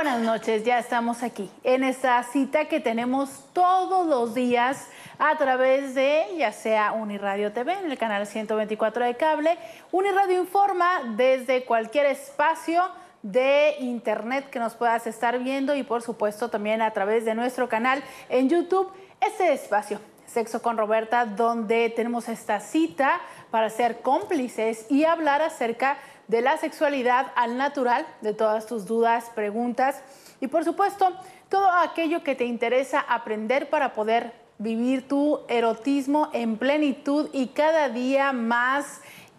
buenas noches, ya estamos aquí en esta cita que tenemos todos los días a través de ya sea Uniradio TV en el canal 124 de cable, Uniradio Informa desde cualquier espacio de internet que nos puedas estar viendo y por supuesto también a través de nuestro canal en YouTube, este espacio Sexo con Roberta, donde tenemos esta cita para ser cómplices y hablar acerca de la sexualidad al natural, de todas tus dudas, preguntas y por supuesto todo aquello que te interesa aprender para poder vivir tu erotismo en plenitud y cada día más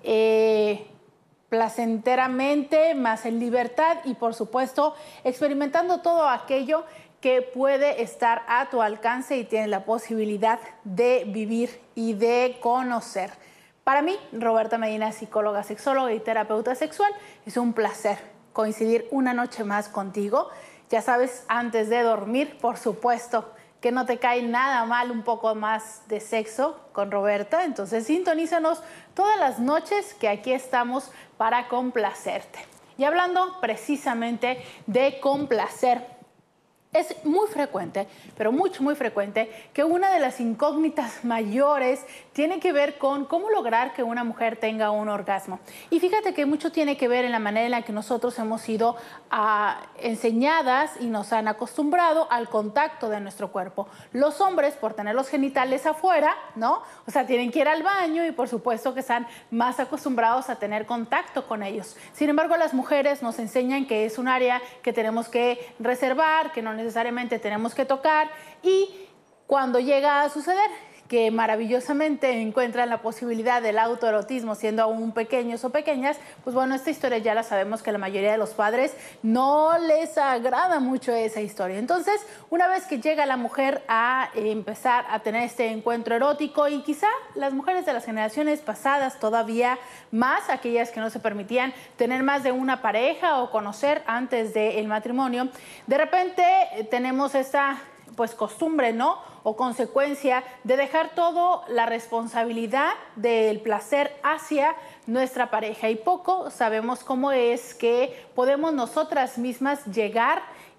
placenteramente, más en libertad y por supuesto experimentando todo aquello que puede estar a tu alcance y tienes la posibilidad de vivir y de conocer. Para mí, Roberta Medina, psicóloga, sexóloga y terapeuta sexual, es un placer coincidir una noche más contigo. Ya sabes, antes de dormir, por supuesto, que no te cae nada mal un poco más de sexo con Roberta. Entonces, sintonízanos todas las noches que aquí estamos para complacerte. Y hablando precisamente de complacer, es muy frecuente, pero muy frecuente, que una de las incógnitas mayores tiene que ver con cómo lograr que una mujer tenga un orgasmo. Y fíjate que mucho tiene que ver en la manera en la que nosotros hemos sido enseñadas y nos han acostumbrado al contacto de nuestro cuerpo. Los hombres, por tener los genitales afuera, ¿no? O sea, tienen que ir al baño y por supuesto que están más acostumbrados a tener contacto con ellos. Sin embargo, las mujeres nos enseñan que es un área que tenemos que reservar, que no necesariamente tenemos que tocar y cuando llega a suceder que maravillosamente encuentran la posibilidad del autoerotismo siendo aún pequeños o pequeñas, pues bueno, esta historia ya la sabemos que la mayoría de los padres no les agrada mucho esa historia. Entonces, una vez que llega la mujer a empezar a tener este encuentro erótico y quizá las mujeres de las generaciones pasadas todavía más, aquellas que no se permitían tener más de una pareja o conocer antes del matrimonio, de repente tenemos esta pues costumbre, ¿no? O consecuencia de dejar toda la responsabilidad del placer hacia nuestra pareja. Y poco sabemos cómo es que podemos nosotras mismas llegar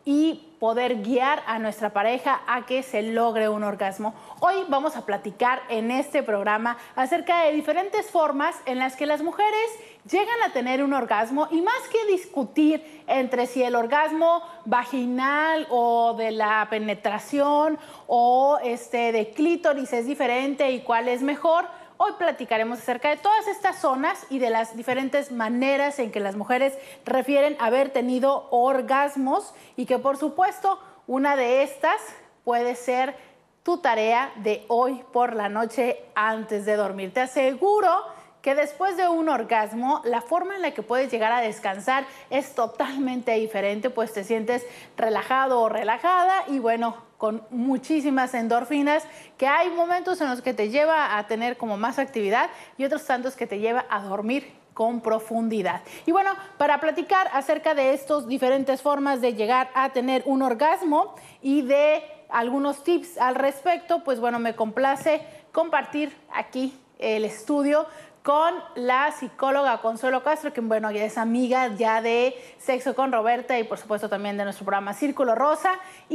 y poder guiar a nuestra pareja a que se logre un orgasmo. Hoy vamos a platicar en este programa acerca de diferentes formas en las que las mujeres llegan a tener un orgasmo y más que discutir entre si el orgasmo vaginal o de la penetración o de clítoris es diferente y cuál es mejor, hoy platicaremos acerca de todas estas zonas y de las diferentes maneras en que las mujeres refieren haber tenido orgasmos y que por supuesto una de estas puede ser tu tarea de hoy por la noche antes de dormir. Te aseguro que después de un orgasmo, la forma en la que puedes llegar a descansar es totalmente diferente, pues te sientes relajado o relajada y bueno, con muchísimas endorfinas, que hay momentos en los que te lleva a tener como más actividad y otros tantos que te lleva a dormir con profundidad. Y bueno, para platicar acerca de estas diferentes formas de llegar a tener un orgasmo y de algunos tips al respecto, pues bueno, me complace compartir aquí el estudio con la psicóloga Consuelo Castro, que bueno, ya es amiga ya de Sexo con Roberta y por supuesto también de nuestro programa Círculo Rosa.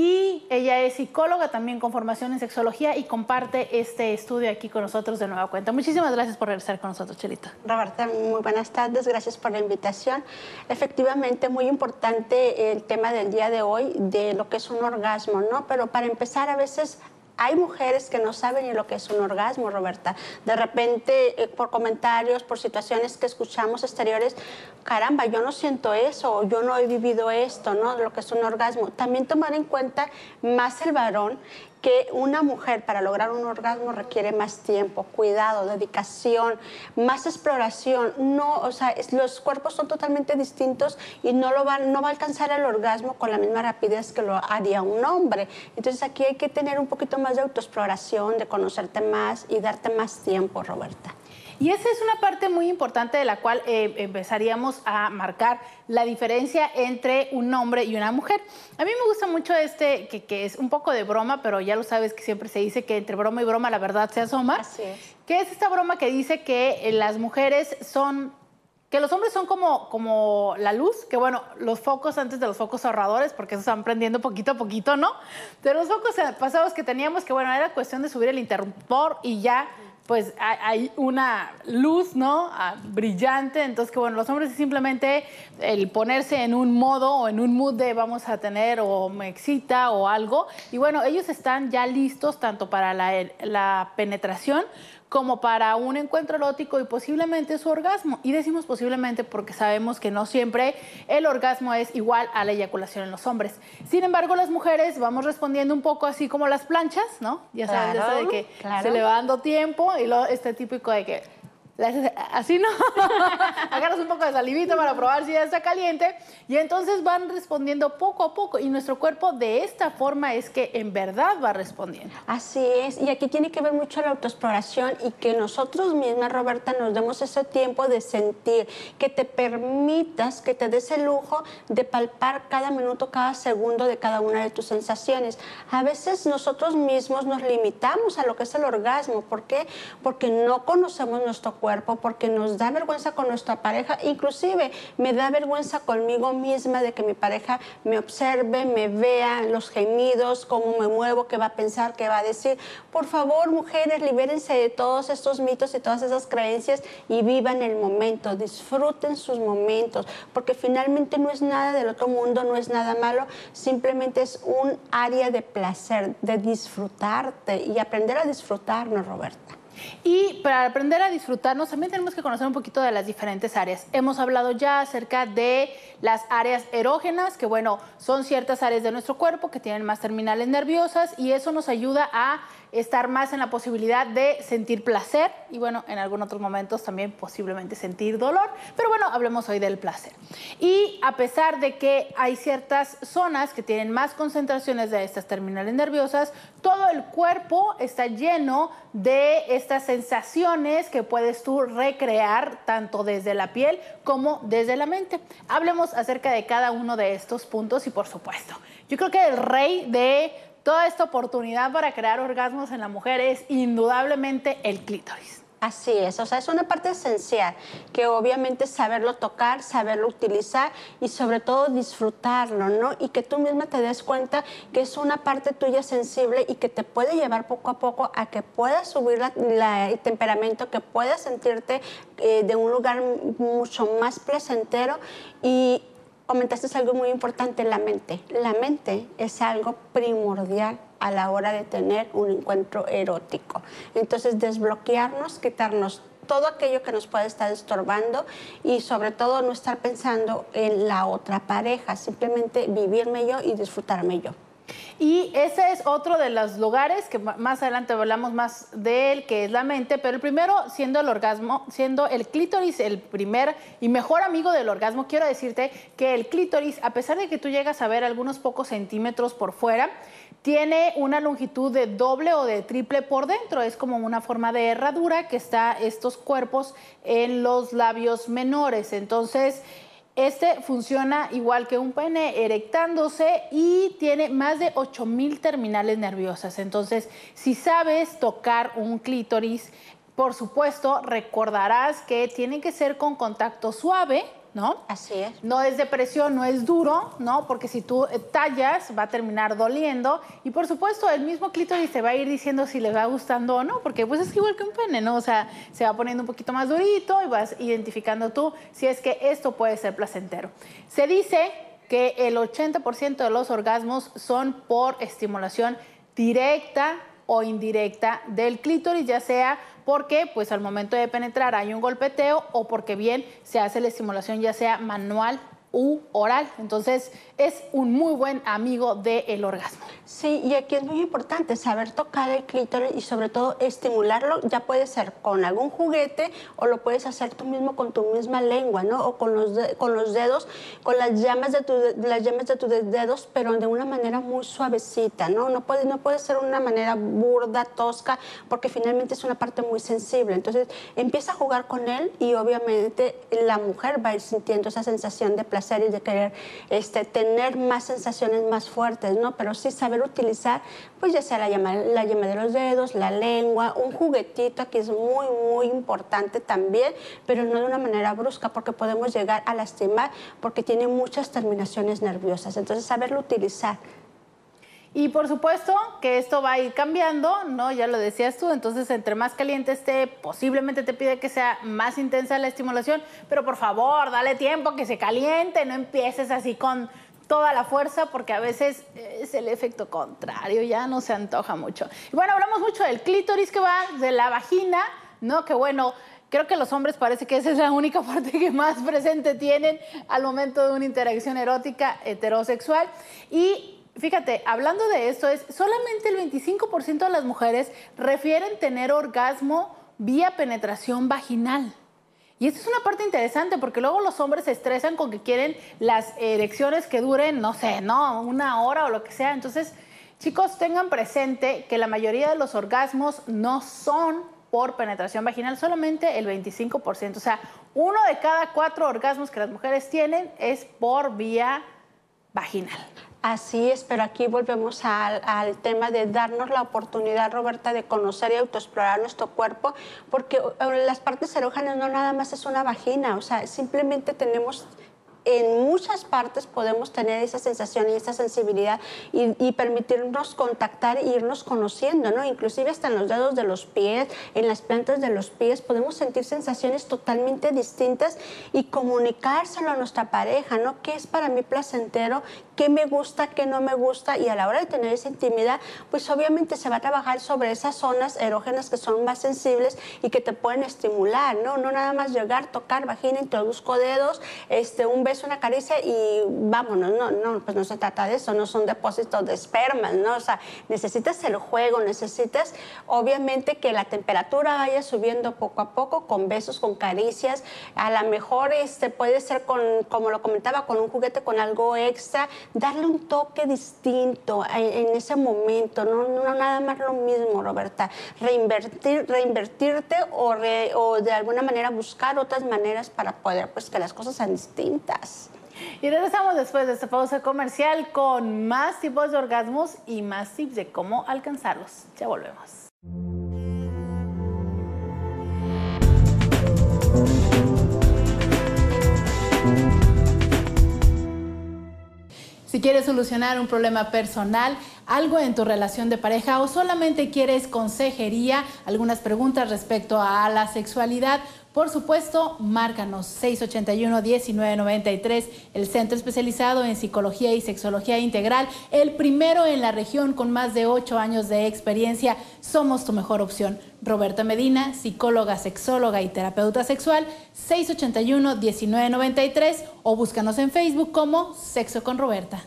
Y ella es psicóloga también con formación en sexología y comparte este estudio aquí con nosotros de nueva cuenta. Muchísimas gracias por regresar con nosotros, Chelita. Roberta, muy buenas tardes, gracias por la invitación. Efectivamente, muy importante el tema del día de hoy de lo que es un orgasmo, ¿no? Pero para empezar, a veces hay mujeres que no saben ni lo que es un orgasmo, Roberta. De repente, por comentarios, por situaciones que escuchamos exteriores, caramba, yo no siento eso, o yo no he vivido esto, ¿no? Lo que es un orgasmo. También tomar en cuenta más el varón, que una mujer para lograr un orgasmo requiere más tiempo, cuidado, dedicación, más exploración. No, o sea, los cuerpos son totalmente distintos y no va a alcanzar el orgasmo con la misma rapidez que lo haría un hombre. Entonces aquí hay que tener un poquito más de autoexploración, de conocerte más y darte más tiempo, Roberta. Y esa es una parte muy importante de la cual empezaríamos a marcar la diferencia entre un hombre y una mujer. A mí me gusta mucho que es un poco de broma, pero ya lo sabes que siempre se dice que entre broma y broma la verdad se asoma. Así es. Que es esta broma que dice que las mujeres son que los hombres son como la luz, que bueno, los focos antes de los focos ahorradores, porque esos van prendiendo poquito a poquito, ¿no? De los focos pasados que teníamos, que bueno, era cuestión de subir el interruptor y ya, pues hay una luz, ¿no? Brillante, entonces que bueno, los hombres es simplemente el ponerse en un modo o en un mood de vamos a tener o me excita o algo, y bueno, ellos están ya listos tanto para la penetración como para un encuentro erótico y posiblemente su orgasmo. Y decimos posiblemente porque sabemos que no siempre el orgasmo es igual a la eyaculación en los hombres. Sin embargo, las mujeres vamos respondiendo un poco así como las planchas, ¿no? Ya saben, claro, eso de que se le va dando tiempo y luego este típico de que así no, agarras un poco de salivito para probar si ya está caliente y entonces van respondiendo poco a poco y nuestro cuerpo de esta forma es que en verdad va respondiendo. Así es, y aquí tiene que ver mucho la autoexploración y que nosotros mismas, Roberta, nos demos ese tiempo de sentir, que te permitas, que te des el lujo de palpar cada minuto, cada segundo de cada una de tus sensaciones. A veces nosotros mismos nos limitamos a lo que es el orgasmo. ¿Por qué? Porque no conocemos nuestro cuerpo, porque nos da vergüenza con nuestra pareja, inclusive me da vergüenza conmigo misma de que mi pareja me observe, me vea los gemidos, cómo me muevo, qué va a pensar, qué va a decir. Por favor, mujeres, libérense de todos estos mitos y todas esas creencias y vivan el momento, disfruten sus momentos, porque finalmente no es nada del otro mundo, no es nada malo, simplemente es un área de placer, de disfrutarte y aprender a disfrutarnos, Roberta. Y para aprender a disfrutarnos también tenemos que conocer un poquito de las diferentes áreas. Hemos hablado ya acerca de las áreas erógenas, que bueno, son ciertas áreas de nuestro cuerpo que tienen más terminales nerviosas y eso nos ayuda a estar más en la posibilidad de sentir placer y bueno, en algunos otros momentos también posiblemente sentir dolor, pero bueno, hablemos hoy del placer. Y a pesar de que hay ciertas zonas que tienen más concentraciones de estas terminales nerviosas, todo el cuerpo está lleno de estas sensaciones que puedes tú recrear tanto desde la piel como desde la mente. Hablemos acerca de cada uno de estos puntos y por supuesto, yo creo que el rey de toda esta oportunidad para crear orgasmos en la mujer es indudablemente el clítoris. Así es, o sea, es una parte esencial que obviamente saberlo tocar, saberlo utilizar y sobre todo disfrutarlo, ¿no? Y que tú misma te des cuenta que es una parte tuya sensible y que te puede llevar poco a poco a que puedas subir el temperamento, que puedas sentirte de un lugar mucho más placentero y comentaste algo muy importante, la mente. La mente es algo primordial a la hora de tener un encuentro erótico. Entonces, desbloquearnos, quitarnos todo aquello que nos puede estar estorbando y sobre todo no estar pensando en la otra pareja, simplemente vivirme yo y disfrutarme yo. Y ese es otro de los lugares que más adelante hablamos más de él, que es la mente, pero el primero siendo el orgasmo, siendo el clítoris el primer y mejor amigo del orgasmo. Quiero decirte que el clítoris, a pesar de que tú llegas a ver algunos pocos centímetros por fuera, tiene una longitud de doble o de triple por dentro. Es como una forma de herradura que está estos cuerpos en los labios menores. Entonces, este funciona igual que un pene erectándose y tiene más de 8,000 terminales nerviosas. Entonces, si sabes tocar un clítoris, por supuesto, recordarás que tiene que ser con contacto suave, ¿no? Así es. No es de presión, no es duro, ¿no? Porque si tú tallas, va a terminar doliendo. Y por supuesto, el mismo clítoris te va a ir diciendo si le va gustando o no, porque pues es igual que un pene, ¿no? O sea, se va poniendo un poquito más durito y vas identificando tú si es que esto puede ser placentero. Se dice que el 80% de los orgasmos son por estimulación directa o indirecta del clítoris, ya sea porque pues al momento de penetrar hay un golpeteo o porque bien se hace la estimulación ya sea manual u oral. Entonces es un muy buen amigo del orgasmo. Sí, y aquí es muy importante saber tocar el clítoris y sobre todo estimularlo. Ya puede ser con algún juguete o lo puedes hacer tú mismo con tu misma lengua, ¿no? O con los dedos, con las llamas de tus dedos, pero de una manera muy suavecita, ¿no? No puede ser una manera burda, tosca, porque finalmente es una parte muy sensible. Entonces empieza a jugar con él y obviamente la mujer va a ir sintiendo esa sensación de placer placer y de querer tener más sensaciones más fuertes, ¿no? Pero sí saber utilizar, pues ya sea la yema de los dedos, la lengua, un juguetito que es muy, muy importante también, pero no de una manera brusca, porque podemos llegar a lastimar, porque tiene muchas terminaciones nerviosas. Entonces, saberlo utilizar. Y por supuesto que esto va a ir cambiando, ¿no? Ya lo decías tú, entonces entre más caliente esté, posiblemente te pide que sea más intensa la estimulación, pero por favor, dale tiempo que se caliente, no empieces así con toda la fuerza, porque a veces es el efecto contrario, ya no se antoja mucho. Y bueno, hablamos mucho del clítoris, que va de la vagina, ¿no? Que bueno, creo que los hombres parece que esa es la única parte que más presente tienen al momento de una interacción erótica heterosexual. Y fíjate, hablando de esto, solamente el 25% de las mujeres refieren tener orgasmo vía penetración vaginal. Y esta es una parte interesante porque luego los hombres se estresan con que quieren las erecciones que duren, no sé, ¿no? 1 hora o lo que sea. Entonces, chicos, tengan presente que la mayoría de los orgasmos no son por penetración vaginal, solamente el 25%. O sea, 1 de cada 4 orgasmos que las mujeres tienen es por vía vaginal. Así es, pero aquí volvemos al tema de darnos la oportunidad, Roberta, de conocer y autoexplorar nuestro cuerpo, porque las partes erógenas no nada más es una vagina, o sea, simplemente tenemos... En muchas partes podemos tener esa sensación y esa sensibilidad y permitirnos contactar e irnos conociendo, ¿no? Inclusive hasta en los dedos de los pies, en las plantas de los pies, podemos sentir sensaciones totalmente distintas y comunicárselo a nuestra pareja, ¿no? ¿Qué es para mí placentero? ¿Qué me gusta? ¿Qué no me gusta? Y a la hora de tener esa intimidad, pues obviamente se va a trabajar sobre esas zonas erógenas que son más sensibles y que te pueden estimular, ¿no? No nada más llegar, tocar vagina, introduzco dedos, un beso, una caricia y vámonos. No, pues no se trata de eso, no son depósitos de espermas, ¿no? O sea, necesitas el juego, necesitas obviamente que la temperatura vaya subiendo poco a poco con besos, con caricias. A lo mejor puede ser como lo comentaba, con un juguete, con algo extra, darle un toque distinto en ese momento, no nada más lo mismo, Roberta. Reinvertirte o de alguna manera buscar otras maneras para poder, pues, que las cosas sean distintas. Y regresamos después de esta pausa comercial con más tipos de orgasmos y más tips de cómo alcanzarlos. Ya volvemos. Si quieres solucionar un problema personal, algo en tu relación de pareja o solamente quieres consejería, algunas preguntas respecto a la sexualidad, por supuesto, márcanos 681-1993, el centro especializado en psicología y sexología integral, el primero en la región con más de 8 años de experiencia. Somos tu mejor opción. Roberta Medina, psicóloga, sexóloga y terapeuta sexual, 681-1993 o búscanos en Facebook como Sexo con Roberta.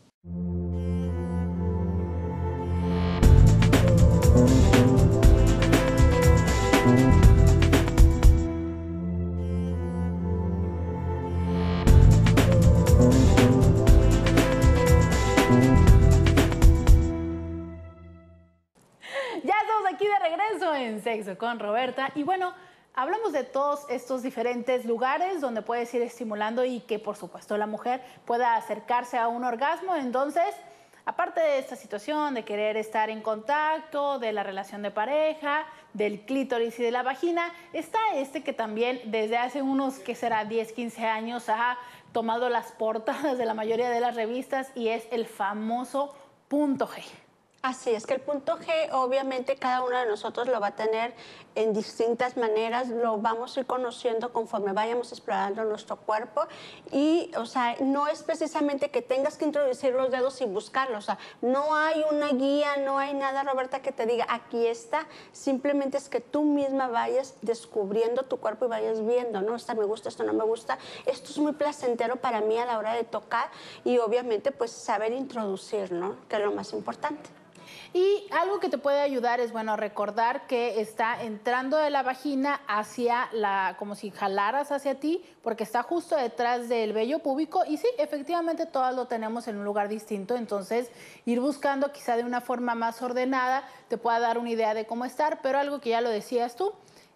Ya estamos aquí de regreso en Sexo con Roberta y bueno, hablamos de todos estos diferentes lugares donde puedes ir estimulando y que por supuesto la mujer pueda acercarse a un orgasmo. Entonces, aparte de esta situación de querer estar en contacto, de la relación de pareja, del clítoris y de la vagina, está que también desde hace unos, ¿qué será?, 10, 15 años ha tomado las portadas de la mayoría de las revistas y es el famoso punto G. Así es, que el punto G, obviamente, cada uno de nosotros lo va a tener en distintas maneras, lo vamos a ir conociendo conforme vayamos explorando nuestro cuerpo y, o sea, no es precisamente que tengas que introducir los dedos y buscarlos, o sea, no hay una guía, no hay nada, Roberta, que te diga, aquí está, simplemente es que tú misma vayas descubriendo tu cuerpo y vayas viendo, ¿no? Esto me gusta, esto no me gusta, esto es muy placentero para mí a la hora de tocar y, obviamente, pues, saber introducir, ¿no? Que es lo más importante. Y algo que te puede ayudar es, bueno, recordar que está entrando de la vagina hacia como si jalaras hacia ti, porque está justo detrás del vello púbico. Y sí, efectivamente todas lo tenemos en un lugar distinto, entonces ir buscando quizá de una forma más ordenada te pueda dar una idea de cómo estar, pero algo que ya lo decías tú,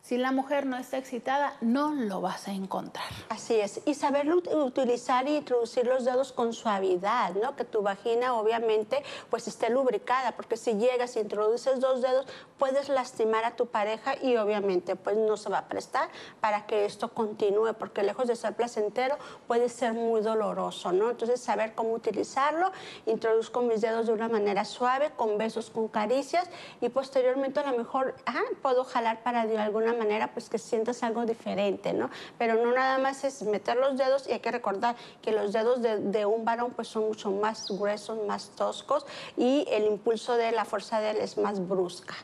Si la mujer no está excitada, no lo vas a encontrar. Así es, y saber utilizar y introducir los dedos con suavidad, ¿no? Que tu vagina obviamente pues esté lubricada, porque si llegas y introduces 2 dedos, puedes lastimar a tu pareja y obviamente pues no se va a prestar para que esto continúe, porque lejos de ser placentero puede ser muy doloroso, ¿no? Entonces saber cómo utilizarlo, introduzco mis dedos de una manera suave, con besos, con caricias, y posteriormente a lo mejor puedo jalar para de alguna manera pues que sientas algo diferente, ¿no? Pero no nada más es meter los dedos, y hay que recordar que los dedos de un varón pues son mucho más gruesos, más toscos, y el impulso de la fuerza de él es más brusca.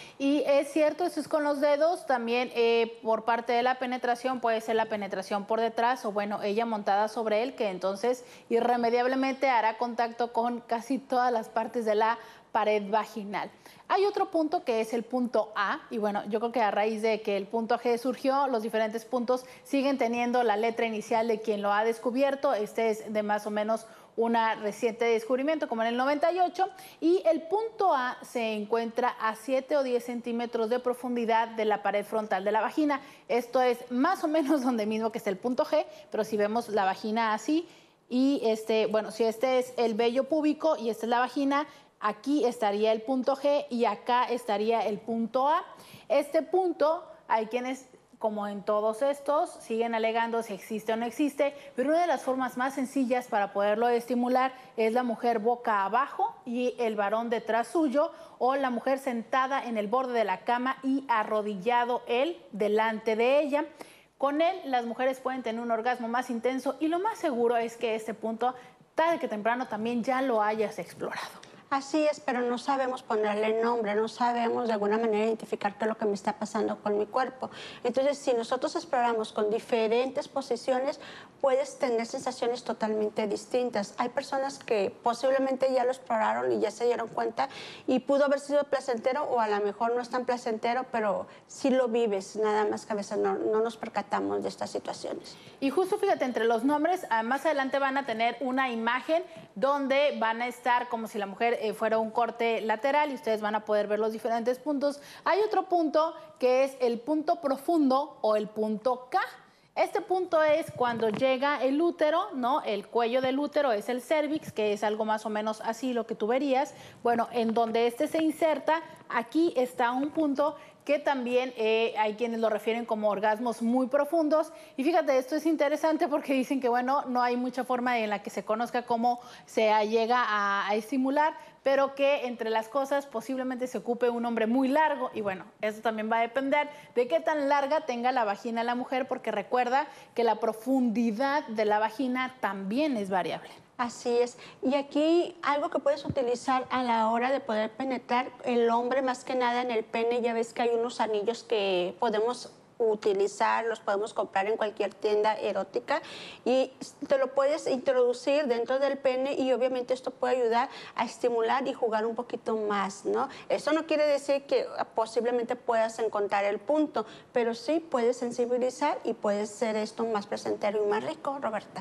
Y es cierto, eso es con los dedos, también por parte de la penetración puede ser la penetración por detrás o bueno, ella montada sobre él, que entonces irremediablemente hará contacto con casi todas las partes de la pared vaginal. Hay otro punto que es el punto A, y bueno, yo creo que a raíz de que el punto G surgió, los diferentes puntos siguen teniendo la letra inicial de quien lo ha descubierto. Este es de más o menos una reciente descubrimiento, como en el 98, y el punto A se encuentra a 7 o 10 centímetros de profundidad de la pared frontal de la vagina. Esto es más o menos donde mismo que está el punto G, pero si vemos la vagina así, y bueno, si este es el vello púbico y esta es la vagina, aquí estaría el punto G y acá estaría el punto A. Este punto, hay quienes, como en todos estos, siguen alegando si existe o no existe, pero una de las formas más sencillas para poderlo estimular es la mujer boca abajo y el varón detrás suyo, o la mujer sentada en el borde de la cama y arrodillado él delante de ella. Con él, las mujeres pueden tener un orgasmo más intenso, y lo más seguro es que este punto, tarde que temprano, también ya lo hayas explorado. Así es, pero no sabemos ponerle nombre, no sabemos de alguna manera identificar qué es lo que me está pasando con mi cuerpo. Entonces, si nosotros exploramos con diferentes posiciones, puedes tener sensaciones totalmente distintas. Hay personas que posiblemente ya lo exploraron y ya se dieron cuenta y pudo haber sido placentero, o a lo mejor no es tan placentero, pero sí lo vives, nada más que a veces no nos percatamos de estas situaciones. Y justo fíjate, entre los nombres, más adelante van a tener una imagen donde van a estar como si la mujer fuera un corte lateral, y ustedes van a poder ver los diferentes puntos. Hay otro punto que es el punto profundo o el punto K. Este punto es cuando llega el útero, ¿no? El cuello del útero es el cervix, que es algo más o menos así lo que tú verías. Bueno, en donde este se inserta, aquí está un punto que también hay quienes lo refieren como orgasmos muy profundos. Y fíjate, esto es interesante porque dicen que, bueno, no hay mucha forma en la que se conozca cómo se llega a estimular, pero que entre las cosas posiblemente se ocupe un hombre muy largo, y bueno, eso también va a depender de qué tan larga tenga la vagina la mujer, porque recuerda que la profundidad de la vagina también es variable. Así es. Y aquí algo que puedes utilizar a la hora de poder penetrar el hombre, más que nada en el pene, ya ves que hay unos anillos que podemos utilizar, los podemos comprar en cualquier tienda erótica, y te lo puedes introducir dentro del pene, y obviamente esto puede ayudar a estimular y jugar un poquito más, ¿no? Eso no quiere decir que posiblemente puedas encontrar el punto, pero sí puedes sensibilizar y puede ser esto más placentero y más rico, Roberta.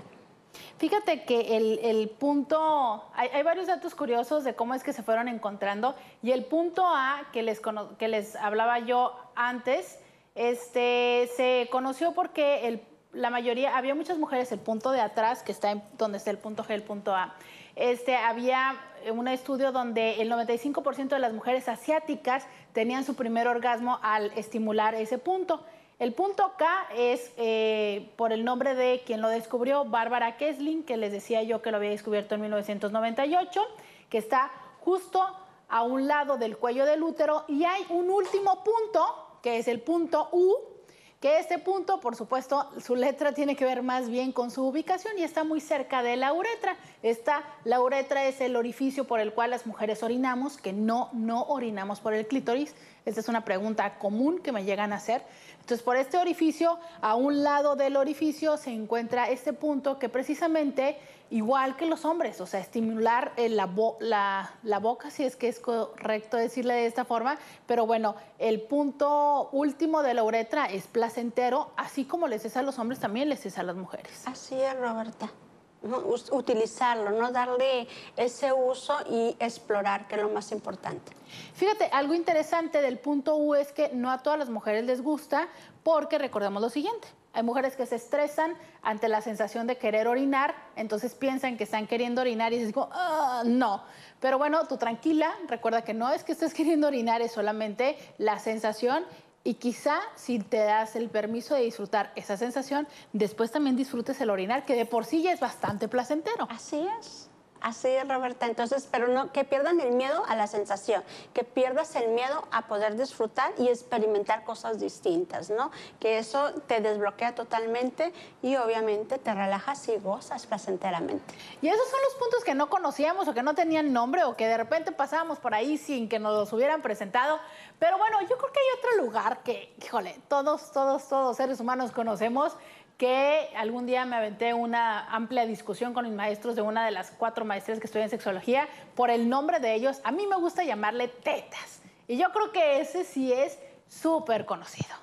Fíjate que el punto, hay varios datos curiosos de cómo es que se fueron encontrando, y el punto A que les hablaba yo antes, se conoció porque la mayoría, había muchas mujeres, el punto de atrás, que está donde está el punto G, el punto A, había un estudio donde el 95% de las mujeres asiáticas tenían su primer orgasmo al estimular ese punto. El punto K es por el nombre de quien lo descubrió, Barbara Kesling, que les decía yo que lo había descubierto en 1998, que está justo a un lado del cuello del útero, y hay un último punto, que es el punto U, que este punto, por supuesto, su letra tiene que ver más bien con su ubicación y está muy cerca de la uretra. La uretra es el orificio por el cual las mujeres orinamos, que no orinamos por el clítoris. Esta es una pregunta común que me llegan a hacer. Entonces, por este orificio, a un lado del orificio se encuentra este punto que precisamente, igual que los hombres, o sea, estimular la boca, si es que es correcto decirle de esta forma, pero bueno, el punto último de la uretra es placentero, así como les es a los hombres, también les es a las mujeres. Así es, Roberta. ¿no? Utilizarlo, no darle ese uso y explorar, que es lo más importante. Fíjate, algo interesante del punto U es que no a todas las mujeres les gusta porque recordemos lo siguiente. Hay mujeres que se estresan ante la sensación de querer orinar, entonces piensan que están queriendo orinar y dicen, no. Pero bueno, tú tranquila, recuerda que no es que estés queriendo orinar, es solamente la sensación y quizá si te das el permiso de disfrutar esa sensación, después también disfrutes el orinar, que de por sí ya es bastante placentero. Así es, Roberta. Entonces, pero no, que pierdan el miedo a la sensación, que pierdas el miedo a poder disfrutar y experimentar cosas distintas, ¿no? Que eso te desbloquea totalmente y obviamente te relajas y gozas placenteramente. Y esos son los puntos que no conocíamos o que no tenían nombre o que de repente pasábamos por ahí sin que nos los hubieran presentado. Pero bueno, yo creo que hay otro lugar que, híjole, todos seres humanos conocemos, que algún día me aventé una amplia discusión con mis maestros de una de las 4 maestrías que estudié en sexología por el nombre de ellos. A mí me gusta llamarle tetas. Y yo creo que ese sí es súper conocido.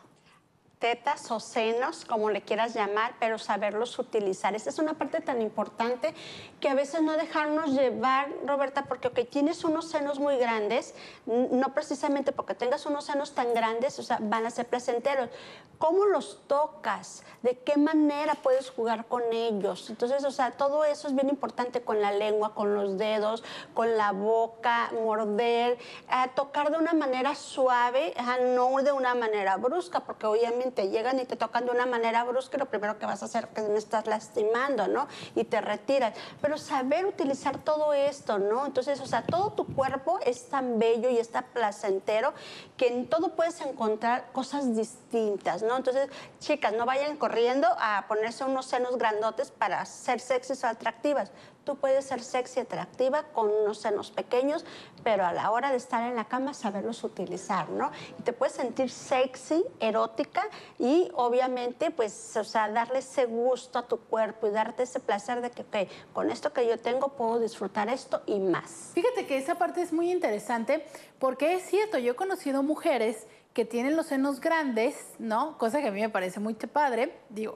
Tetas o senos, como le quieras llamar, pero saberlos utilizar. Esta es una parte tan importante que a veces no dejarnos llevar, Roberta, porque tienes unos senos muy grandes, no precisamente porque tengas unos senos tan grandes, o sea, van a ser placenteros. ¿Cómo los tocas? ¿De qué manera puedes jugar con ellos? Entonces, o sea, todo eso es bien importante con la lengua, con los dedos, con la boca, morder, tocar de una manera suave, no de una manera brusca, porque obviamente te llegan y te tocan de una manera brusca y lo primero que vas a hacer es que me estás lastimando, ¿no? Y te retiras. Pero saber utilizar todo esto, ¿no? Entonces, o sea, todo tu cuerpo es tan bello y es tan placentero que en todo puedes encontrar cosas distintas, ¿no? Entonces, chicas, no vayan corriendo a ponerse unos senos grandotes para ser sexys o atractivas. Tú puedes ser sexy y atractiva con unos senos pequeños, pero a la hora de estar en la cama, saberlos utilizar, ¿no? Y te puedes sentir sexy, erótica y obviamente, pues, o sea, darle ese gusto a tu cuerpo y darte ese placer de que, ok, con esto que yo tengo puedo disfrutar esto y más. Fíjate que esa parte es muy interesante porque es cierto, yo he conocido mujeres que tienen los senos grandes, ¿no? Cosa que a mí me parece muy padre, digo,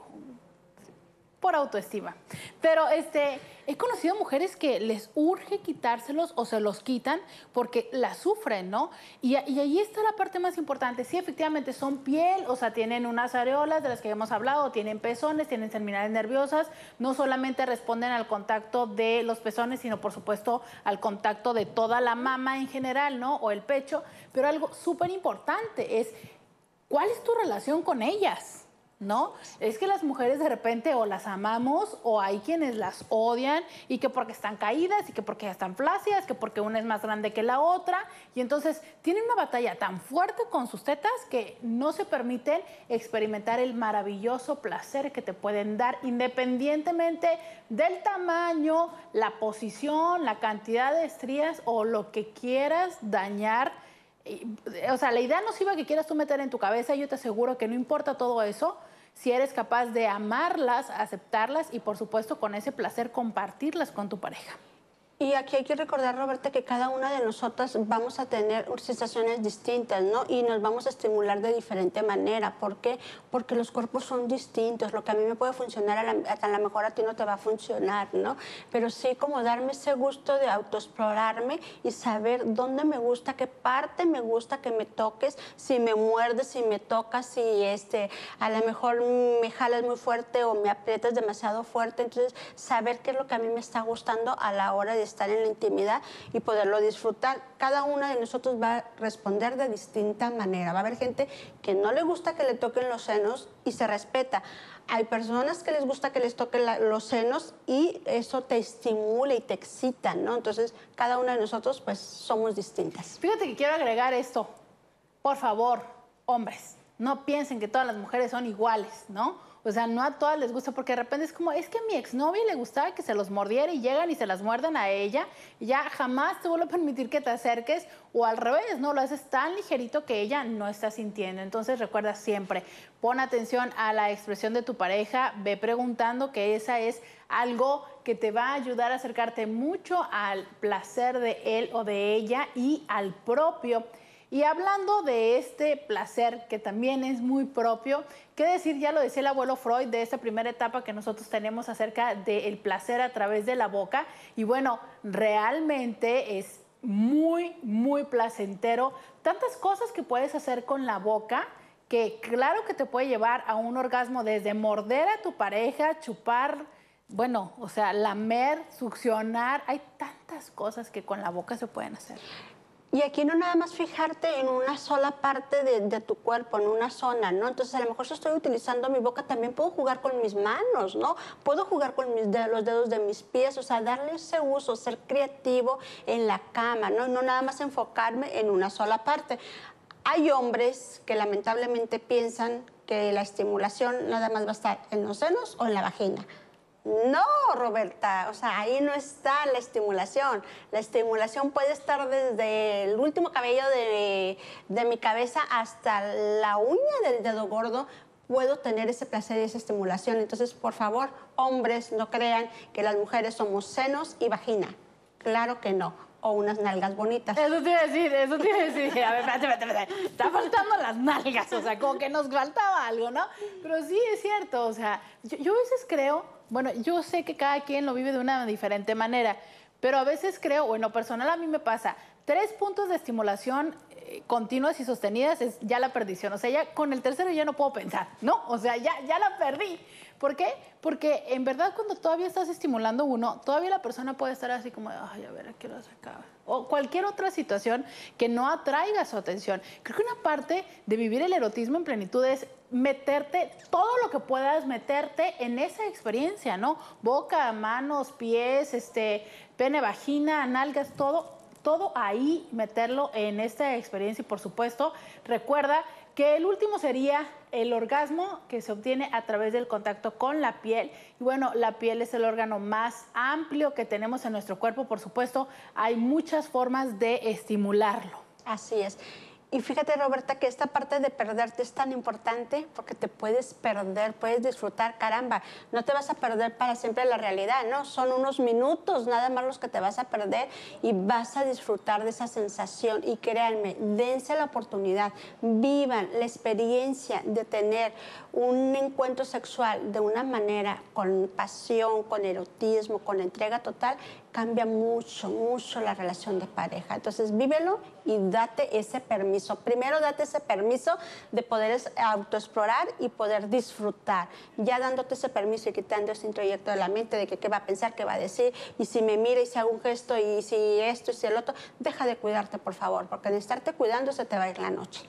por autoestima. Pero he conocido mujeres que les urge quitárselos o se los quitan porque la sufren, ¿no? Y ahí está la parte más importante. Sí, efectivamente son piel, o sea, tienen unas areolas de las que hemos hablado, tienen pezones, tienen terminales nerviosas, no solamente responden al contacto de los pezones, sino por supuesto al contacto de toda la mama en general, ¿no? O el pecho. Pero algo súper importante es, ¿cuál es tu relación con ellas? ¿No? Es que las mujeres de repente o las amamos o hay quienes las odian y que porque están caídas y que porque están flácidas, que porque una es más grande que la otra y entonces tienen una batalla tan fuerte con sus tetas que no se permiten experimentar el maravilloso placer que te pueden dar independientemente del tamaño, la posición, la cantidad de estrías o lo que quieras dañar. O sea, la idea nociva que quieras tú meter en tu cabeza, yo te aseguro que no importa todo eso, si eres capaz de amarlas, aceptarlas y por supuesto con ese placer compartirlas con tu pareja. Y aquí hay que recordar, Roberta, que cada una de nosotras vamos a tener sensaciones distintas, ¿no? Y nos vamos a estimular de diferente manera. ¿Por qué? Porque los cuerpos son distintos. Lo que a mí me puede funcionar, a lo mejor a ti no te va a funcionar, ¿no? Pero sí como darme ese gusto de autoexplorarme y saber dónde me gusta, qué parte me gusta que me toques, si me muerdes, si me tocas, si a lo mejor me jalas muy fuerte o me aprietas demasiado fuerte. Entonces, saber qué es lo que a mí me está gustando a la hora de estar en la intimidad y poderlo disfrutar. Cada una de nosotros va a responder de distinta manera. Va a haber gente que no le gusta que le toquen los senos y se respeta. Hay personas que les gusta que les toquen los senos y eso te estimula y te excita, ¿no? Entonces, cada una de nosotros, pues, somos distintas. Fíjate que quiero agregar esto. Por favor, hombres, no piensen que todas las mujeres son iguales, ¿no? O sea, no a todas les gusta, porque de repente es como, es que a mi exnovia le gustaba que se los mordiera y llegan y se las muerden a ella, y ya jamás te vuelvo a permitir que te acerques, o al revés, ¿no? Lo haces tan ligerito que ella no está sintiendo. Entonces recuerda siempre, pon atención a la expresión de tu pareja, ve preguntando, que esa es algo que te va a ayudar a acercarte mucho al placer de él o de ella y al propio. Y hablando de este placer que también es muy propio, qué decir, ya lo decía el abuelo Freud, de esta primera etapa que nosotros tenemos acerca del placer a través de la boca. Y bueno, realmente es muy, muy placentero. Tantas cosas que puedes hacer con la boca que claro que te puede llevar a un orgasmo, desde morder a tu pareja, chupar, bueno, o sea, lamer, succionar. Hay tantas cosas que con la boca se pueden hacer. Y aquí no nada más fijarte en una sola parte de tu cuerpo, en una zona, ¿no? Entonces, a lo mejor si estoy utilizando mi boca, también puedo jugar con mis manos, ¿no? Puedo jugar con los dedos de mis pies, o sea, darle ese uso, ser creativo en la cama, ¿no? No nada más enfocarme en una sola parte. Hay hombres que lamentablemente piensan que la estimulación nada más va a estar en los senos o en la vagina. No, Roberta, o sea, ahí no está la estimulación. La estimulación puede estar desde el último cabello de mi cabeza hasta la uña del dedo gordo. Puedo tener ese placer y esa estimulación. Entonces, por favor, hombres, no crean que las mujeres somos senos y vagina. Claro que no. O unas nalgas bonitas. Eso te iba a decir, eso te iba a decir. A ver, espérate. Está faltando las nalgas, o sea, como que nos faltaba algo, ¿no? Pero sí es cierto, o sea, yo a veces creo, bueno, yo sé que cada quien lo vive de una diferente manera, pero a veces creo, bueno, personal a mí me pasa, 3 puntos de estimulación continuas y sostenidas es ya la perdición. O sea, ya con el tercero ya no puedo pensar, ¿no? O sea, ya la perdí. ¿Por qué? Porque en verdad cuando todavía estás estimulando uno, todavía la persona puede estar así como, ay, a ver, ¿a qué hora se acaba? O cualquier otra situación que no atraiga su atención. Creo que una parte de vivir el erotismo en plenitud es meterte todo lo que puedas meterte en esa experiencia, ¿no? Boca, manos, pies, pene, vagina, nalgas, todo ahí, meterlo en esta experiencia. Y por supuesto, recuerda que el último sería el orgasmo que se obtiene a través del contacto con la piel. Y bueno, la piel es el órgano más amplio que tenemos en nuestro cuerpo. Por supuesto, hay muchas formas de estimularlo. Así es. Y fíjate, Roberta, que esta parte de perderte es tan importante porque te puedes perder, puedes disfrutar, caramba, no te vas a perder para siempre la realidad, ¿no? Son unos minutos nada más los que te vas a perder y vas a disfrutar de esa sensación. Y créanme, dense la oportunidad, vivan la experiencia de tener un encuentro sexual de una manera con pasión, con erotismo, con entrega total. Cambia mucho, mucho la relación de pareja. Entonces, vívelo y date ese permiso. Primero, date ese permiso de poder autoexplorar y poder disfrutar. Ya dándote ese permiso y quitando ese introyecto de la mente de que qué va a pensar, qué va a decir, y si me mira y si hago un gesto y si esto y si el otro, deja de cuidarte, por favor, porque de estarte cuidando se te va a ir la noche.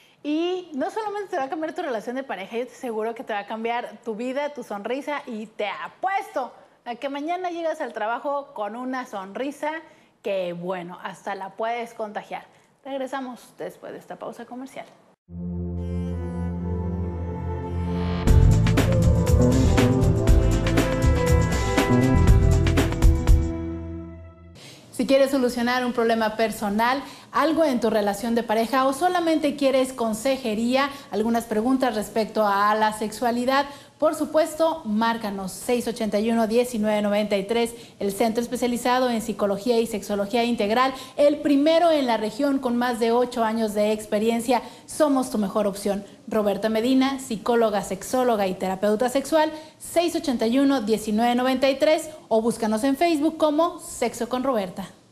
Y no solamente te va a cambiar tu relación de pareja, yo te aseguro que te va a cambiar tu vida, tu sonrisa, y te apuesto a que mañana llegas al trabajo con una sonrisa que, bueno, hasta la puedes contagiar. Regresamos después de esta pausa comercial. Si quieres solucionar un problema personal, algo en tu relación de pareja o solamente quieres consejería, algunas preguntas respecto a la sexualidad, por supuesto, márcanos 681-1993, el centro especializado en psicología y sexología integral, el primero en la región con más de 8 años de experiencia. Somos tu mejor opción. Roberta Medina, psicóloga, sexóloga y terapeuta sexual, 681-1993 o búscanos en Facebook como Sexo con Roberta.